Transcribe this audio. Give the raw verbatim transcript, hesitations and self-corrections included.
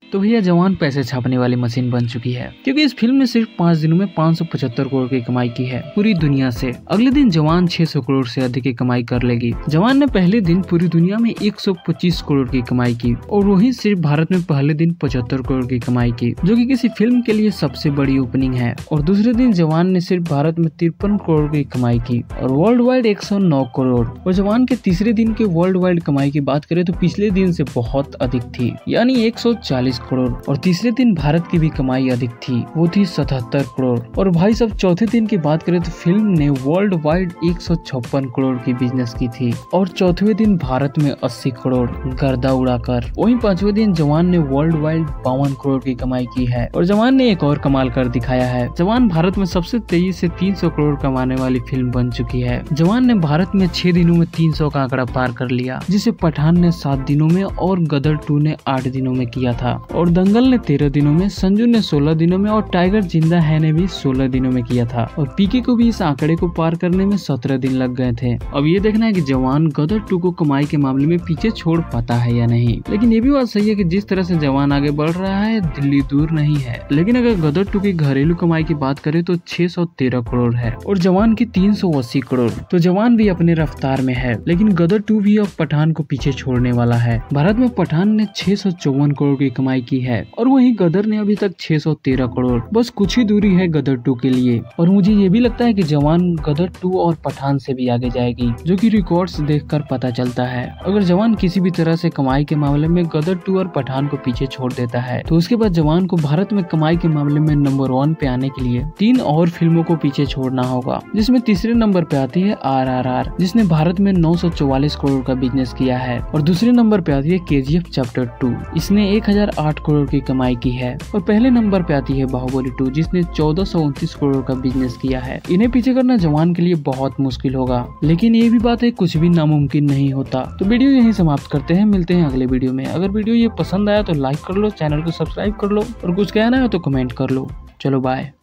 तो भैया जवान पैसे छापने वाली मशीन बन चुकी है, क्योंकि इस फिल्म ने सिर्फ पाँच दिनों में पाँच सौ पचहत्तर करोड़ की कमाई की है पूरी दुनिया से। अगले दिन जवान छह सौ करोड़ से अधिक की कमाई कर लेगी। जवान ने पहले दिन पूरी दुनिया में एक सौ पच्चीस करोड़ की कमाई की और वहीं सिर्फ भारत में पहले दिन पचहत्तर करोड़ की कमाई की, जो कि किसी फिल्म के लिए सबसे बड़ी ओपनिंग है। और दूसरे दिन जवान ने सिर्फ भारत में तिरपन करोड़ की कमाई की और वर्ल्ड वाइड एक सौ नौ करोड़। और जवान के तीसरे दिन के वर्ल्ड वाइड कमाई की बात करें तो पिछले दिन से बहुत अधिक थी, यानी एक सौ चालीस करोड़। और तीसरे दिन भारत की भी कमाई अधिक थी, वो थी सतहत्तर करोड़। और भाई साहब चौथे दिन की बात करें तो फिल्म ने वर्ल्ड वाइड एक सौ छप्पन करोड़ की बिजनेस की थी और चौथे दिन भारत में अस्सी करोड़ गर्दा उड़ाकर। वहीं पांचवें दिन जवान ने वर्ल्ड वाइड बावन करोड़ की कमाई की है। और जवान ने एक और कमाल कर दिखाया है, जवान भारत में सबसे तेजी से तीन सौ करोड़ कमाने वाली फिल्म बन चुकी है। जवान ने भारत में छह दिनों में तीन सौ का आंकड़ा पार कर लिया, जिसे पठान ने सात दिनों में और गदर टू ने आठ दिनों में किया था। और दंगल ने तेरह दिनों में, संजू ने सोलह दिनों में और टाइगर जिंदा है ने भी सोलह दिनों में किया था। और पीके को भी इस आंकड़े को पार करने में सत्रह दिन लग गए थे। अब ये देखना है कि जवान गदर टू को कमाई के मामले में पीछे छोड़ पाता है या नहीं। लेकिन ये भी बात सही है कि जिस तरह से जवान आगे बढ़ रहा है, दिल्ली दूर नहीं है। लेकिन अगर गदर टू की घरेलू कमाई की बात करें तो छह सौ तेरह करोड़ है और जवान की तीन सौ अस्सी करोड़। तो जवान भी अपने रफ्तार में है, लेकिन गदर टू भी अब पठान को पीछे छोड़ने वाला है। भारत में पठान ने छह सौ चौवन करोड़ की कमाई की है और वहीं गदर ने अभी तक छह सौ तेरह करोड़। बस कुछ ही दूरी है गदर टू के लिए। और मुझे ये भी लगता है कि जवान गदर टू और पठान से भी आगे जाएगी, जो कि रिकॉर्ड्स देखकर पता चलता है। अगर जवान किसी भी तरह से कमाई के मामले में गदर टू और पठान को पीछे छोड़ देता है तो उसके बाद जवान को भारत में कमाई के मामले में नंबर वन पे आने के लिए तीन और फिल्मों को पीछे छोड़ना होगा, जिसमें तीसरे नंबर पे आती है आर आर आर, जिसने भारत में नौ सौ चौवालीस करोड़ का बिजनेस किया है। और दूसरे नंबर पे आती है के जी एफ चैप्टर टू, इसने एक हजार आठ करोड़ की कमाई की है। और पहले नंबर पे आती है बाहुबली टू, जिसने चौदह सौ उनतीस करोड़ का बिजनेस किया है। इन्हें पीछे करना जवान के लिए बहुत मुश्किल होगा, लेकिन ये भी बात है कुछ भी नामुमकिन नहीं होता। तो वीडियो यहीं समाप्त करते हैं, मिलते हैं अगले वीडियो में। अगर वीडियो ये पसंद आया तो लाइक कर लो, चैनल को सब्सक्राइब कर लो और कुछ कहना है तो कमेंट कर लो। चलो बाय।